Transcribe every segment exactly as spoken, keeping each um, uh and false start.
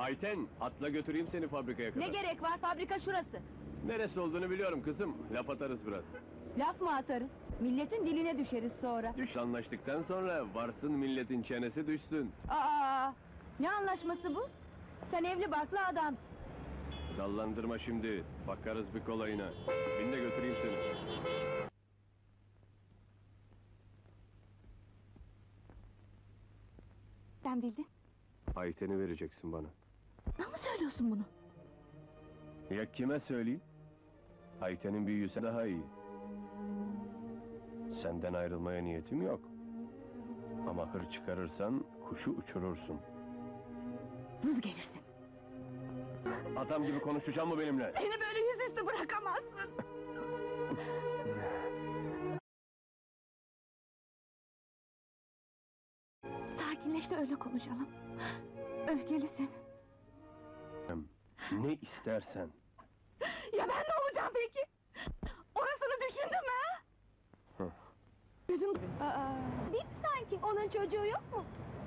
Ayten, atla götüreyim seni fabrikaya kadar. Ne gerek var, fabrika şurası. Neresi olduğunu biliyorum kızım, laf atarız biraz. Laf mı atarız? Milletin diline düşeriz sonra. Düş anlaştıktan sonra varsın milletin çenesi düşsün. Aa, ne anlaşması bu? Sen evli barklı adamsın. Dallandırma şimdi, bakarız bir kolayına. Bin de götüreyim seni. Sen bildin. Ayten'i vereceksin bana. Bana mı söylüyorsun bunu? Ya kime söyleyeyim? Ayten'in büyüyse daha iyi. Senden ayrılmaya niyetim yok. Ama hır çıkarırsan kuşu uçurursun. Vız gelirsin. Adam gibi konuşacağım mı benimle? Beni böyle yüzüstü bırakamazsın. Sakinleş de öyle konuşalım. Öfkelisin. Ne istersen. Ya ben ne olacağım peki? Orasını düşündün mü ha? Hı. Gözüm... Aa, değil mi sanki? Onun çocuğu yok mu?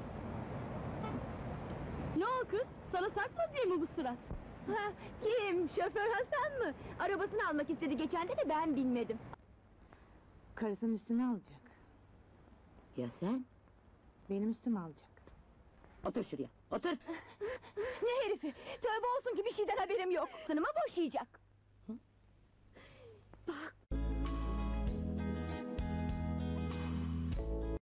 Ne o kız? Sana sakma diye mi bu surat? Ha, kim? Şoför Hasan mı? Arabasını almak istedi geçen de de ben binmedim. Karısının üstüne alacak. Ya sen? Benim üstüme alacak. Otur şuraya, otur! Ne herifi? Tövbe olsun ki bir şeyden haberim yok! Sınıma boşayacak!